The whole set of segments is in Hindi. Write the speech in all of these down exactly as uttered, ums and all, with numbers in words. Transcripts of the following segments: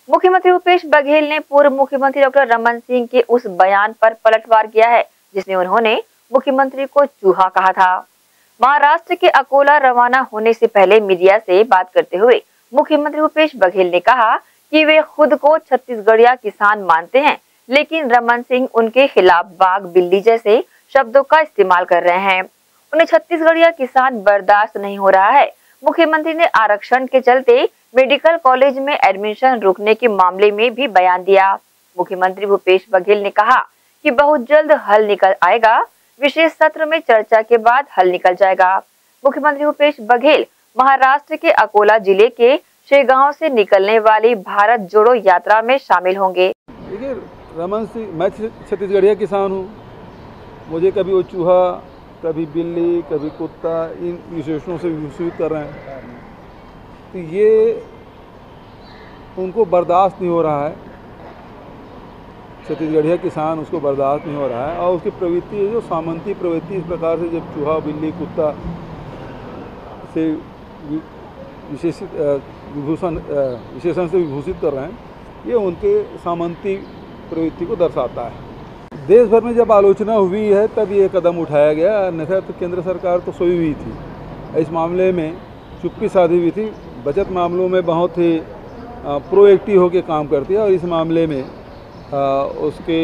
मुख्यमंत्री भूपेश बघेल ने पूर्व मुख्यमंत्री डॉक्टर रमन सिंह के उस बयान पर पलटवार किया है जिसमें उन्होंने मुख्यमंत्री को चूहा कहा था। महाराष्ट्र के अकोला रवाना होने से पहले मीडिया से बात करते हुए मुख्यमंत्री भूपेश बघेल ने कहा कि वे खुद को छत्तीसगढ़िया किसान मानते हैं, लेकिन रमन सिंह उनके खिलाफ बाघ बिल्ली जैसे शब्दों का इस्तेमाल कर रहे हैं। उन्हें छत्तीसगढ़िया किसान बर्दाश्त नहीं हो रहा है। मुख्यमंत्री ने आरक्षण के चलते मेडिकल कॉलेज में एडमिशन रोकने के मामले में भी बयान दिया। मुख्यमंत्री भूपेश बघेल ने कहा कि बहुत जल्द हल निकल आएगा, विशेष सत्र में चर्चा के बाद हल निकल जाएगा। मुख्यमंत्री भूपेश बघेल महाराष्ट्र के अकोला जिले के शेगांव से निकलने वाली भारत जोड़ो यात्रा में शामिल होंगे। देखिए, रमन सिंह, मैं छत्तीसगढ़िया किसान हूँ। मुझे कभी वो चूहा, कभी बिल्ली, कभी कुत्ता, इन विशेषणों से विभूषित कर रहे हैं, तो ये उनको बर्दाश्त नहीं हो रहा है। छत्तीसगढ़िया किसान उसको बर्दाश्त नहीं हो रहा है और उसकी प्रवृत्ति जो सामंती प्रवृत्ति, इस प्रकार से जब चूहा, बिल्ली, कुत्ता से विशेषित विभूषण विशेषण से विभूषित कर रहे हैं, ये उनके सामंती प्रवृत्ति को दर्शाता है। देश भर में जब आलोचना हुई है तब ये कदम उठाया गया, अन्यथा तो केंद्र सरकार तो सोई हुई थी। इस मामले में चुप्पी साधी हुई थी। बचत मामलों में बहुत ही प्रोएक्टिव होकर काम करती है और इस मामले में आ, उसके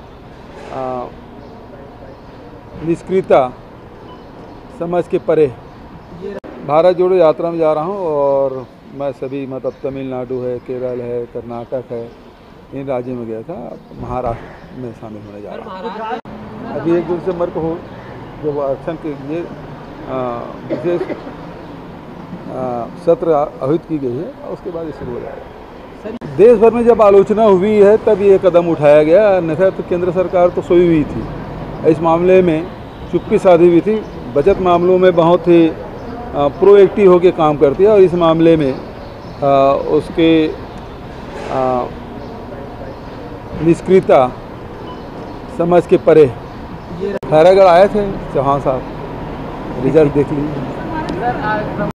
निष्क्रियता समझ के परे। भारत जोड़ो यात्रा में जा रहा हूँ और मैं सभी मतलब तमिलनाडु है, केरल है, कर्नाटक है, इन राज्यों में गया था। महाराष्ट्र में शामिल होने जा रहा हूँ। अभी एक दिसंबर को हो जब आरक्षण के लिए विशेष सत्र आयोजित की गई है और उसके बाद ये शुरू हो जाएगा। देश भर में जब आलोचना हुई है तब ये कदम उठाया गया, अन्यथा तो केंद्र सरकार तो सोई हुई थी। इस मामले में चुप्पी साधी हुई थी। बचत मामलों में बहुत ही प्रोएक्टिव होकर काम करती है और इस मामले में आ, उसके निष्क्रियता समझ के परे। खैरागढ़ आए थे चौहान साहब, रिजल्ट देख लीजिए।